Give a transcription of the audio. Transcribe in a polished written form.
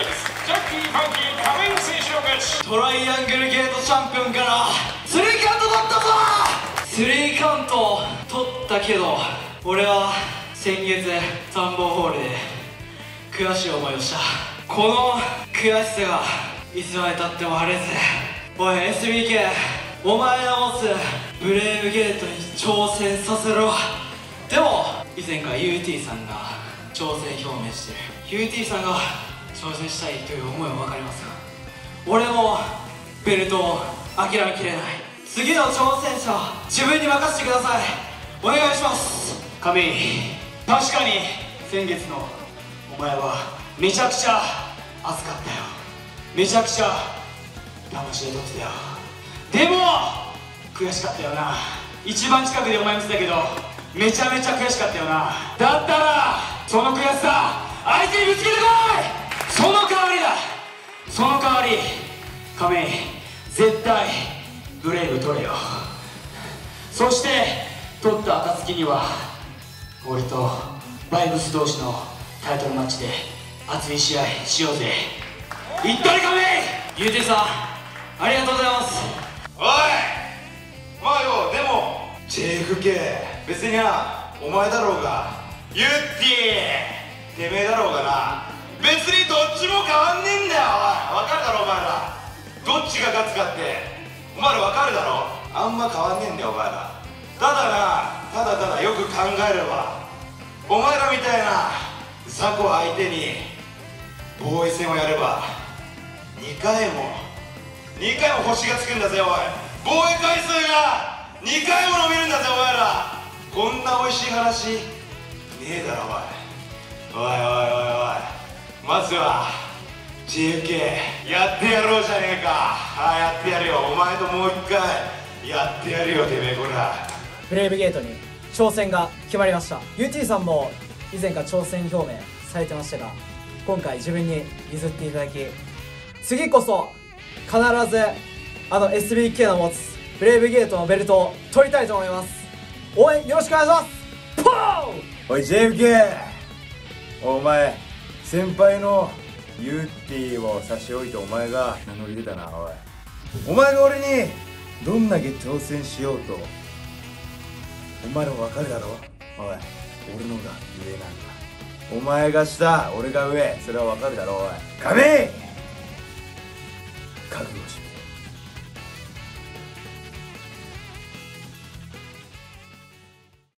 イズジャッキー・ファンキー仮面選手の勝ち。 トライアングルゲートチャンピオンからスリーカウント取ったぞ。スリーカウント取ったけど、俺は先月参謀ホールで悔しい思いをした。この悔しさがいつまでたっても晴れず、おい SBK、 お前が持つブレイブゲートに挑戦させろ。でも以前から UT さんが挑戦表明してる。 UT さんが挑戦したいという思いは分かりますが、俺もベルトを諦めきれない。次の挑戦者自分に任せてください。お願いします。神、確かに先月のお前はめちゃくちゃ熱かったよ。めちゃくちゃ魂で取ってたよ。でも悔しかったよな。一番近くでお前見てたけどめちゃめちゃ悔しかったよな。だったらその悔しさ相手にぶつけてこい。その代わりだ。その代わり亀井、絶対ブレイブ取れよ。そして取った暁には俺とバイブス同士のタイトルマッチで熱い試合しようぜ。いったり亀井。 UT さんありがとうございます。 おい、まあよ、でも JFK 別にな、お前だろうがユッティてめえだろうがな、別にどっちも変わんねえんだよ。おい、分かるだろお前ら。どっちが勝つかってお前ら分かるだろ。あんま変わんねえんだよお前ら。ただな、ただただよく考えればお前らみたいな雑魚相手に防衛戦をやれば2回も星がつくんだぜ。おい、防衛回数が2回も伸びるんだぜお前ら。こんな美味しい話ねえだろおい。おいおいおいおい、まずは JFK やってやろうじゃねえか。ああ、やってやるよ。お前ともう一回やってやるよてめえこら。 ブレイブゲートに挑戦が決まりました。 UT さんも以前から挑戦表明されてましたが、今回自分に譲っていただき、次こそ必ずSBK の持つブレイブゲートのベルトを取りたいと思います。応援よろしくお願いします。ポー。 おい JFK、 お前先輩のユーティーを差し置いてお前が名乗り出たな。お前が俺にどんだけ挑戦しようとお前らも分かるだろ。おい、俺のが上なんだ。お前が下、俺が上、それは分かるだろ。おい、亀井、覚悟しろ。